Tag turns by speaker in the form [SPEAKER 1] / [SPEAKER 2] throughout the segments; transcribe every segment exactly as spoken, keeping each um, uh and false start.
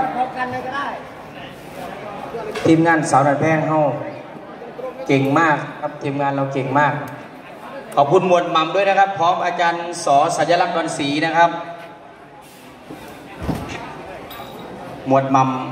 [SPEAKER 1] พบกันเลยก็ได้
[SPEAKER 2] ทีมงานสาวนันแพงเฮาเก่งมากครับทีมงานเราเก่งมากขอบคุณหมวดหม่ำด้วยนะครับพร้อมอาจารย์สอสัญลักษณ์ดอนศรีนะครับหมวดหม่ำ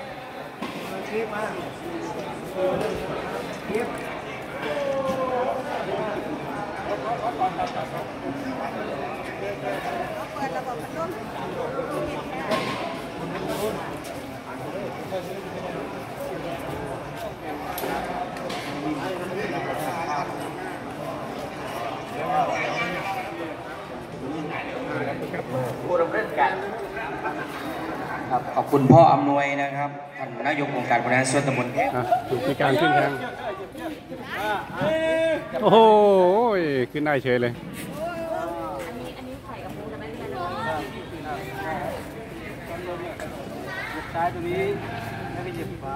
[SPEAKER 2] ผู้ดำเนินการครับขอบคุณพ่ออำนวยนะครับท่านนายกองค์การบริหารส่วนตำบลแพง
[SPEAKER 3] มีการขึ้นทางโอ้โหขึ้นได้เฉยเลย
[SPEAKER 1] ใช้ตัวนี้ไม่ไปหยิบฟ้า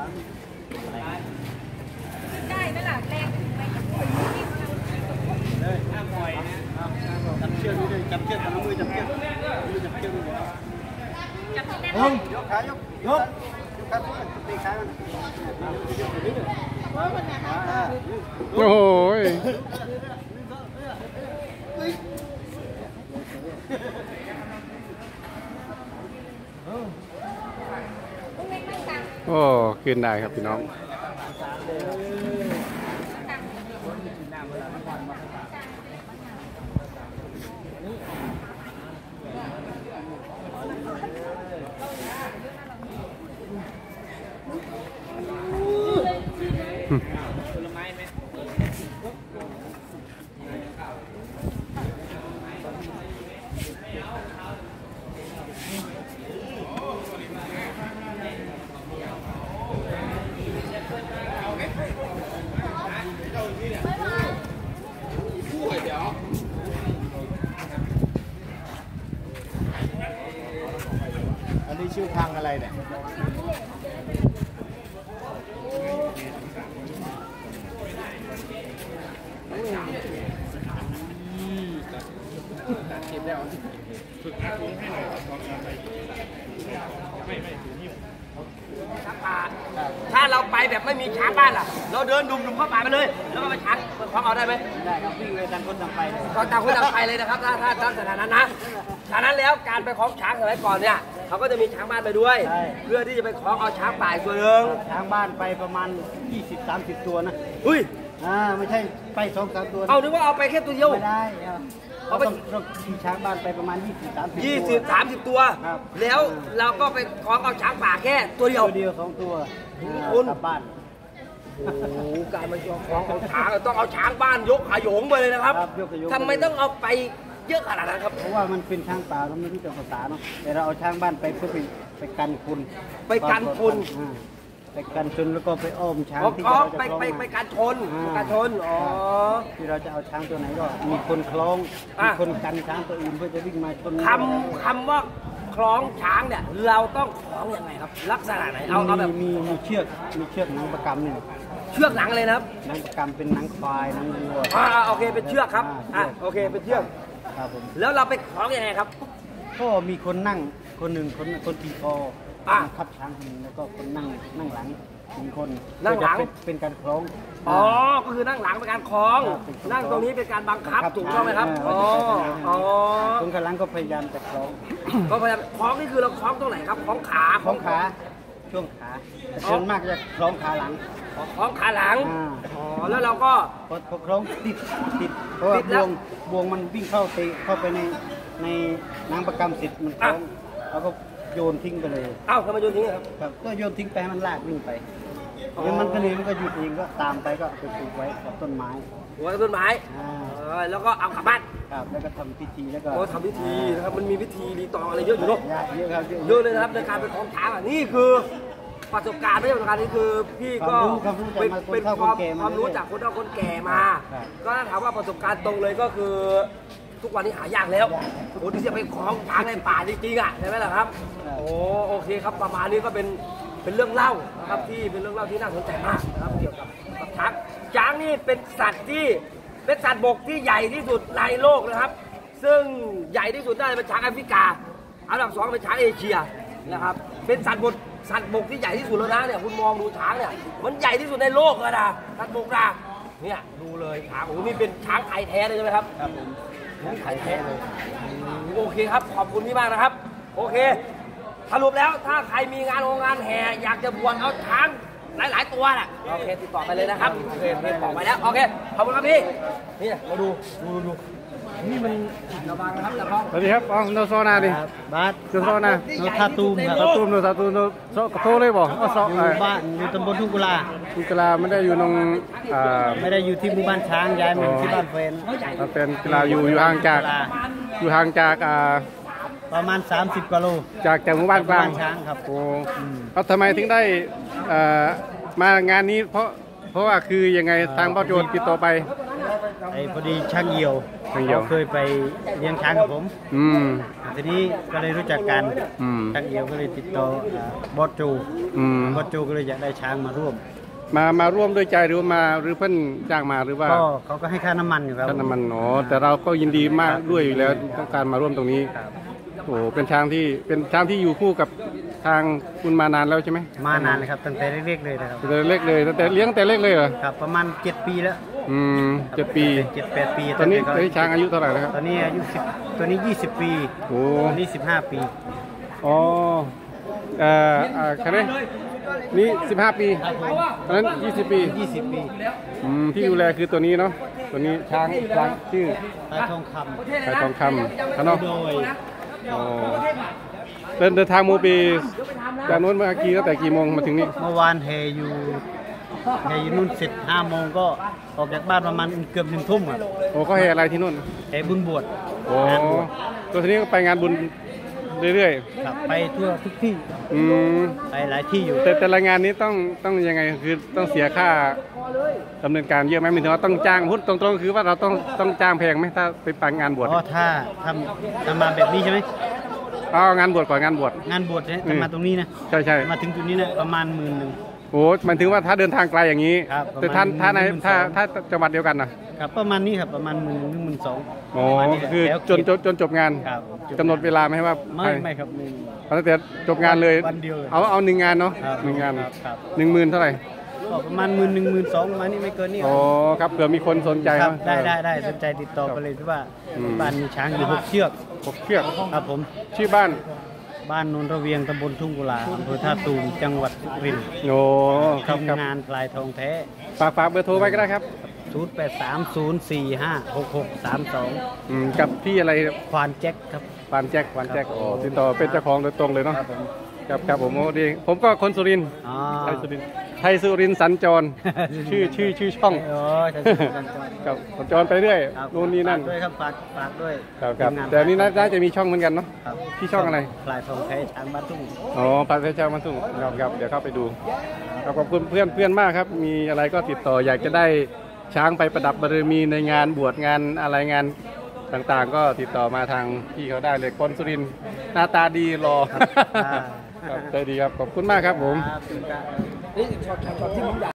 [SPEAKER 1] ได้ไหมล่ะแรงเลยห้ามปล่อยนะจับเชือกด้วยจับเชือกกับมือจับเชือกมือจับเชือกด้วยจับเชือกยกขายกยกยกขาตีขา
[SPEAKER 3] โอ้โหโอ้ขึ้นได้ครับพี่น้อง
[SPEAKER 1] อันนี้ชื่อทางอะไรเนี่ย
[SPEAKER 4] ถ้าเราไปแบบไม่มีช้างบ้านล่ะเราเดินดุมๆเข้าป่าไปเลยแล้วก็ไปช้างคล้องเอาได้ไหม
[SPEAKER 1] ได้ครับวิ่งเลยต่างคนต่างไปเลย
[SPEAKER 4] ต่างคนต่างไปเลยนะครับถ้าถ้าถ้าสถานะนะฉะนั้นแล้วการไปคล้องช้างสมัยก่อนเนี่ยเขาก็จะมีช้างบ้านไปด้วยเพื่อที่จะไปคล้องเอาช้างป่าอีกตัวหนึ่ง
[SPEAKER 1] ช้างบ้านไปประมาณ ยี่สิบสามสิบ ตัวนะ
[SPEAKER 4] อุ้ย
[SPEAKER 1] อ่าไม่ใช่ไปสองสามตัว
[SPEAKER 4] เอานึกว่าเอาไปแค่ตัวเดียว
[SPEAKER 1] ไม่ได้เราต้องเราขี่ช้างบ้านไปประมาณ ยี่สิบสามสิบ
[SPEAKER 4] ยี่สิบสามสิบ ตัวแล้วเราก็ไปคล้องเอาช้างป่าแค่ตัวเดียว
[SPEAKER 1] ตัวเดียวสองตัวกลับบ้าน
[SPEAKER 4] โอ้โหการมาคล้องเอาช้างต้องเอาช้างบ้านยกขยงไปเลยนะครับทำไมต้องเอาไปเยอะขนาดนั้นครับ
[SPEAKER 1] เพราะว่ามันเป็นช้างป่าเราไม่รู้จักภาษาเนาะแต่เราเอาช้างบ้านไปเพื่อไปไปกันคน
[SPEAKER 4] ไปกันคน
[SPEAKER 1] ไปกันชนแล้วก็ไปอ้อมช้าง
[SPEAKER 4] ที่เราจะไปไปไปการชนการชนอ๋อ
[SPEAKER 1] ที่เราจะเอาช้างตัวไหนก็มีคนคล้องมีคนกันช้างตัวอื่นเพื่อจะวิ่งมาชน
[SPEAKER 4] คำคำว่าคล้องช้างเนี่ยเราต้องคล้องยังไงครับลักษณะไหนเอาเอาแบบ
[SPEAKER 1] มีมีเชือกมีเชือกหนังประกำเนี่ย
[SPEAKER 4] เชือกหนังเลยนะครับ
[SPEAKER 1] หนังประกำเป็นหนังควายหนังวัว
[SPEAKER 4] อ่าโอเคเป็นเชือกครับอ่าโอเคเป็นเชือก
[SPEAKER 1] ครับผม
[SPEAKER 4] แล้วเราไปคล้องยังไงครับ
[SPEAKER 1] ก็มีคนนั่งคนหนึ่งคนคนขี่คอทับช้างคนนึงแล้วก็คนนั่งนั่งหลังหนึ่งคน
[SPEAKER 4] นั่งหลัง
[SPEAKER 1] เป็นการคล้อง
[SPEAKER 4] อ๋อก็คือนั่งหลังเป็นการคล้องนั่งตรงนี้เป็นการบังคับถูกต้องไหมครับอ๋ออ๋อ
[SPEAKER 1] คนข้างหลังก็พยายามจะคล้อง
[SPEAKER 4] ก็พยายามคล้องนี่คือเราคล้องตรงไหนครับคล้องขา
[SPEAKER 1] คล้องขาช่วงขาส่วนมากจะคล้องขาหลัง
[SPEAKER 4] คล้องขาหลังอ๋อแล้วเราก็
[SPEAKER 1] พอคล้องติดติดเพราะว่าบวงบวงมันวิ่งเข้าไปเข้าไปในในนางประกำสิทธิ์มันคล้องแล้วก็โยนทิ้งไปเลย
[SPEAKER 4] อ้าวทำไมโยนทิ้งครับ
[SPEAKER 1] ครับก็โยนทิ้งไปให้มันลากวิ่งไปแล้วมันก็เลยมันก็หยุดเองก็ตามไปก็ไปปลูกไว้กับต้นไม้
[SPEAKER 4] ปลูกไว้กับต้นไม้แล้วก็เอากลับบ้าน
[SPEAKER 1] ครับแล้วก็ทำพิธีแล้วก็
[SPEAKER 4] ทำพิธีนะครับมันมีพิธีมีตองอะไรเยอะอยู่เนาะ
[SPEAKER 1] เยอะครับ
[SPEAKER 4] เยอะเลยนะครับในการไปคล้องช้างอ่ะนี่คือประสบการณ์ไม่ใช่ประสบการณ์นี่คือพี่ก็เป็นเป็นความความรู้จากคนเฒ่าคนแก่มาก็ถามว่าประสบการณ์ตรงเลยก็คือทุกวันนี้หายากแล้วคนที่จะไปคล้องช้างในป่าจริงๆอ่ะใช่ไหมล่ะครับโอ้โอเคครับประมาณนี้ก็เป็นเป็นเรื่องเล่านะครับที่เป็นเรื่องเล่าที่น่าสนใจมากนะครับเกี่ยวกับช้างช้างนี่เป็นสัตว์ที่เป็นสัตว์บกที่ใหญ่ที่สุดในโลกนะครับซึ่งใหญ่ที่สุดได้เป็นช้างแอฟริกาอันดับสองเป็นช้างเอเชียนะครับเป็นสัตว์บกสัตว์บกที่ใหญ่ที่สุดแล้วนะเนี่ยคุณมองดูช้างเนี่ยมันใหญ่ที่สุดในโลกเลยนะสัตว์บกนะเนี่ยดูเลยช้างโอ้โหนี่เป็นช้างไทยแท้เลยใช่ไหมครับครับผมนี่ไทยแท้เลยโอเคครับขอบคุณพี่มากนะครับโอเคสรุปแล้วถ้าใครมีงานโรงงานแห่อยากจะบวชเอาช้างหลายๆตัวน่ะโอเคติดต่อไปเลยนะครับโอเคติดต่อไปแล้วโอเคขอบคุณครับพี่นี่มาดูดูดูนี่มันระวังนะครับระวัง
[SPEAKER 3] สวัสดีครับอ๋อโนโซนาดิ
[SPEAKER 1] บาส
[SPEAKER 3] โนโซนา
[SPEAKER 1] โนทาตูมครับ
[SPEAKER 3] ตาตูมโนตาตูมโนโซกระโทเลยบ่อ๋อโซ
[SPEAKER 1] อยู่บ้านอยู่ตำบลทุ่งกุลา
[SPEAKER 3] กุกลาไม่ได้อยู่ตรงอ่า
[SPEAKER 1] ไม่ได้อยู่ที่หมู่บ้านช้างย้ายมาอยู่ที่บ้านเฟรน
[SPEAKER 3] มันเป็นกีฬาอยู่อยู่ห่างจากอยู่ห่างจากอ่า
[SPEAKER 1] ประมาณสามสิบกิโล
[SPEAKER 3] จากจากหมู่บ้านกลาง
[SPEAKER 1] หมู่บ้านช้างครับ
[SPEAKER 3] โอ้เขาทำไมถึงได้เอ่อมางานนี้เพราะเพราะว่าคือยังไงทางพ่อโจรติดต่อไป
[SPEAKER 1] ไอ้พอดีช่างเหี่ยว
[SPEAKER 3] ช่างเหี่ยว
[SPEAKER 1] เขาเคยไปเลี้ยงช้างกับผม
[SPEAKER 3] อืม
[SPEAKER 1] ทีนี้ก็เลยรู้จักกัน
[SPEAKER 3] อืม
[SPEAKER 1] ช่างเหี่ยวก็เลยติดต่ออ่าบอสจู
[SPEAKER 3] อืม
[SPEAKER 1] บอสจูก็เลยอยากได้ช้างมาร่วม
[SPEAKER 3] มามาร่วมด้วยใจหรือว่ามาหรือเพิ่นจ้างมาหรือว่า
[SPEAKER 1] ก็เขาก็ให้ค่าน้ำมันอยู่ครับ
[SPEAKER 3] ท่านน้ำมันอ๋อแต่เราก็ยินดีมากด้วยอยู่แล้วต้องการมาร่วมตรงนี้โอ้เป็นช้างที่เป็นช้างที่อยู่คู่กับทางคุณมานานแล้วใช่ไหม
[SPEAKER 1] มานานเลยครับตั้งแต่เล็กๆเลยนะครับ
[SPEAKER 3] ตั้งแต่เล็กเลยตั้งแต่เลี้ยงแต่เล็กเลยเหรอ
[SPEAKER 1] ครับประมาณเจ็ดปีแล้ว
[SPEAKER 3] อืมเจ็ดปี
[SPEAKER 1] เจ็ดแปดปี
[SPEAKER 3] ตอนนี้
[SPEAKER 1] ก็
[SPEAKER 3] ตอนนี้ช้างอายุเท่าไหร่แล้วครับ
[SPEAKER 1] ตอนนี้อายุสิบตัวนี้ยี่สิบปี
[SPEAKER 3] โอ้
[SPEAKER 1] ตัวนี้สิบห้าปี
[SPEAKER 3] อ๋อเอ่ออ่าคะแนนนี่สิบห้าปีตอนนั้นยี่สิบปี
[SPEAKER 1] ยี่สิบปี
[SPEAKER 3] อืมที่ดูแลคือตัวนี้เนาะตัวนี้ช้างช้างชื่อ
[SPEAKER 1] ตาทองค
[SPEAKER 3] ไข่ทองคำครับเนาะ
[SPEAKER 1] ำโดย
[SPEAKER 3] อ๋อเดินเดินทางโมปีจากนู้นมากี่ตั้งแต่กี่โมงมาถึงนี่
[SPEAKER 1] เมื่อวานเฮอยู่เฮอยู่นู่นเสร็จห้าโมงก็ออกจากบ้านประมาณเกือบหนึ่งทุ่มครับ
[SPEAKER 3] โอ้ก็ให้อะไรที่นู่น
[SPEAKER 1] เฮบุญบวช
[SPEAKER 3] โอ้
[SPEAKER 1] งานบวช
[SPEAKER 3] ตัวทีนี้ก็ไปงานบุญเรื่อย
[SPEAKER 1] ครับไปทั่วทุกที่
[SPEAKER 3] ๆอืม
[SPEAKER 1] ไปหลายที่อยู่
[SPEAKER 3] แต่แต่ละงานนี้ต้องต้องยังไงคือต้องเสียค่าดำเนินการเยอะไหมหมายถึงว่าต้องจ้างพูดตรงๆคือว่าเราต้องต้องจ้างแพงไหมถ้าไปปังงานบวช
[SPEAKER 1] อ๋อถ้าทำทำมาแบบนี้ใช่ไหม
[SPEAKER 3] เอางานบวชก่อนงานบวช
[SPEAKER 1] งานบวชเนี่ย
[SPEAKER 3] อืม
[SPEAKER 1] ทำมาตรงนี้นะ
[SPEAKER 3] ใช่ใช่
[SPEAKER 1] มาถึงจุดนี้นะประมาณหมื่นหนึ่ง
[SPEAKER 3] โอ้หมายถึงว่าถ้าเดินทางไกลอย่างนี้
[SPEAKER 1] ครับ
[SPEAKER 3] แต่ท่าน
[SPEAKER 1] ประมาณ
[SPEAKER 3] ถ้าใน
[SPEAKER 1] หมื่น
[SPEAKER 3] ถ้า
[SPEAKER 1] สอง
[SPEAKER 3] ถ้าจังหวัดเดียวกันนะครับ
[SPEAKER 1] ประมาณนี้ครับประมาณหมื่นหนึ่งหมื่นสอง
[SPEAKER 3] โอ้
[SPEAKER 1] ประมาณนี้แหละ
[SPEAKER 3] คือ
[SPEAKER 1] แล้ว
[SPEAKER 3] จนจนจนจบงาน
[SPEAKER 1] ครับ
[SPEAKER 3] กำหนดเวลาไหมว่า
[SPEAKER 1] ไม่ไม่ครับไม่
[SPEAKER 3] เอาตั้งแต่จบงานเลย
[SPEAKER 1] วันเดียวเลย
[SPEAKER 3] เอาเอาหนึ่งงานเนาะ
[SPEAKER 1] ครับ
[SPEAKER 3] หนึ่งงาน
[SPEAKER 1] ครับครับ
[SPEAKER 3] หนึ่งหมื่นเท่าไหร่
[SPEAKER 1] ก็ประมาณหมื่นหนึ่งหมื่นสองประมาณนี้ไม่เกินนี่
[SPEAKER 3] โอ้ครับเผื่อมีคนสนใจ
[SPEAKER 1] ครับ
[SPEAKER 3] เนอะ
[SPEAKER 1] ได้ได้ได้สนใจติดต่อไปเลยที่ว่า
[SPEAKER 3] อืม
[SPEAKER 1] บ้านมีช้างอยู่หกเชือก
[SPEAKER 3] หกเชือก
[SPEAKER 1] ครับผม
[SPEAKER 3] ชื่อบ้าน
[SPEAKER 1] บ้านโนนระเวียงตำบลทุ่งกุลาอำเภอท่าตูมจังหวัดสุรินทร์
[SPEAKER 3] โอ้ครับ
[SPEAKER 1] ทีม
[SPEAKER 3] ครับ
[SPEAKER 1] งานพลายทองแท้
[SPEAKER 3] ฝากฝากเบอร์โทรไว้ก็ได้ครับ
[SPEAKER 1] ศูนย์ แปด สาม ศูนย์ สี่ ห้า หก หก สาม สอง
[SPEAKER 3] อืมกับที่อะไร
[SPEAKER 1] ควานแจ็คครับ
[SPEAKER 3] ปานแจ็คปานแจ็ค
[SPEAKER 1] ครับ
[SPEAKER 3] โอ้ติดต่อเป็นเจ้าของโดยตรงเลยเนาะ
[SPEAKER 1] ครับผม
[SPEAKER 3] ครับครับผมโอ้ดีผมก็คนสุรินทร์
[SPEAKER 1] อ๋อ
[SPEAKER 3] ไทยสุรินทร์ไทยสุรินทร์สัญจร ชื่อชื่อชื่อช่อง
[SPEAKER 1] โอ้ยท่านผู้ชม
[SPEAKER 3] ครับสัญจรไปเรื่อย
[SPEAKER 1] ครับ
[SPEAKER 3] นู่นนี่นั่น
[SPEAKER 1] ฝากด้วยครับฝากฝากด้วย
[SPEAKER 3] ครับครับ
[SPEAKER 1] ทีมงาน
[SPEAKER 3] แต่อันนี้น่าน่าจะมีช่องเหมือนกันเนาะ
[SPEAKER 1] ครับ
[SPEAKER 3] ที่ช่องอะไร
[SPEAKER 1] พลายทองแท้ช้างบ้านทุ่ง
[SPEAKER 3] อ๋อปาเทเจ้ามาทุ่งครับครับเดี๋ยวเข้าไปดูครับขอบคุณเพื่อนเพื่อนมากครับ มีอะไรก็ติดต่ออยากจะได้ช้างไปประดับบารมีในงานบวชงานอะไรงานต่างๆ ก็ติดต่อมาทางพี่เขาได้เลยคนสุรินทร์หน้าตาดีรอ
[SPEAKER 1] อ่า
[SPEAKER 3] ครับใจดีครับขอบคุณมากครับผม
[SPEAKER 1] ครับ
[SPEAKER 4] นี่ช็อตช็อตที่ผมอยาก